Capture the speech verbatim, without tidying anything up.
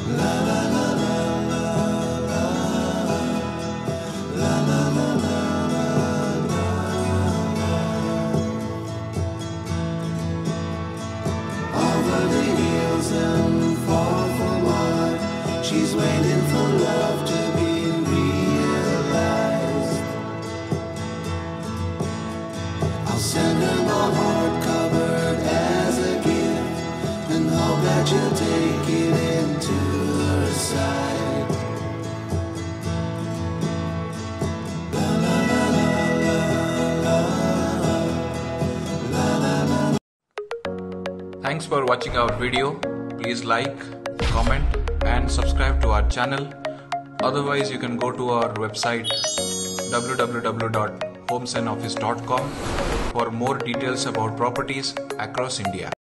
And fall for what she's waiting for, love to be realized. I'll send her my heart covered as a gift, and hope that you'll take it into her side. La la la la la la la la. Thanks for watching our video. Please like, comment and subscribe to our channel. Otherwise, you can go to our website w w w dot homes and office dot com for more details about properties across India.